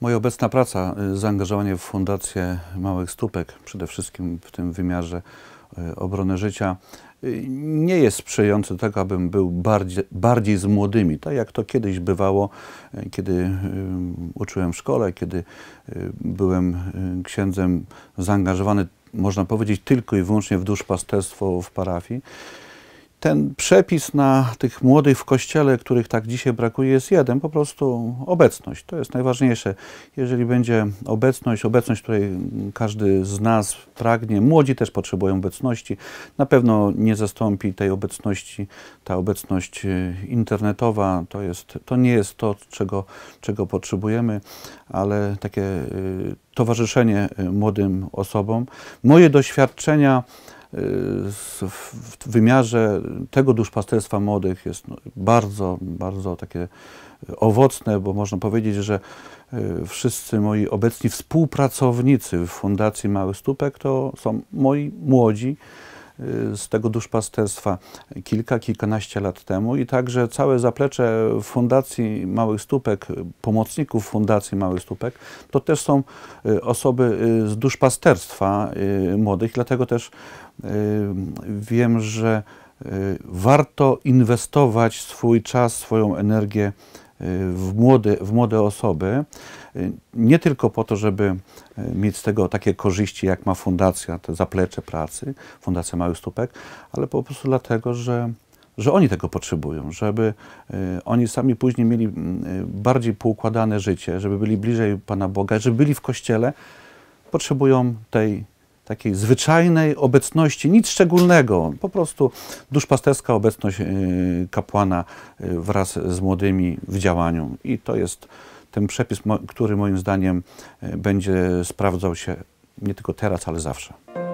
Moja obecna praca, zaangażowanie w Fundację Małych Stópek, przede wszystkim w tym wymiarze obrony życia, nie jest sprzyjające do tego, abym był bardziej z młodymi, tak jak to kiedyś bywało, kiedy uczyłem w szkole, kiedy byłem księdzem zaangażowany, można powiedzieć, tylko i wyłącznie w duszpasterstwo w parafii. Ten przepis na tych młodych w Kościele, których tak dzisiaj brakuje, jest jeden, po prostu obecność. To jest najważniejsze. Jeżeli będzie obecność, której każdy z nas pragnie, młodzi też potrzebują obecności, na pewno nie zastąpi tej obecności, ta obecność internetowa, to nie jest to, czego potrzebujemy, ale takie towarzyszenie młodym osobom. Moje doświadczenia w wymiarze tego duszpasterstwa młodych jest bardzo, bardzo takie owocne, bo można powiedzieć, że wszyscy moi obecni współpracownicy w Fundacji Małych Stópek to są moi młodzi z tego duszpasterstwa kilkanaście lat temu i także całe zaplecze Fundacji Małych Stópek, pomocników Fundacji Małych Stópek, to też są osoby z duszpasterstwa młodych, dlatego też wiem, że warto inwestować swój czas, swoją energię w młode osoby, nie tylko po to, żeby mieć z tego takie korzyści, jak ma fundacja, to zaplecze pracy, Fundacja Małych Stópek, ale po prostu dlatego, że oni tego potrzebują, żeby oni sami później mieli bardziej poukładane życie, żeby byli bliżej Pana Boga, żeby byli w Kościele, potrzebują tej takiej zwyczajnej obecności, nic szczególnego, po prostu duszpasterska obecność kapłana wraz z młodymi w działaniu. I to jest ten przepis, który moim zdaniem będzie sprawdzał się nie tylko teraz, ale zawsze.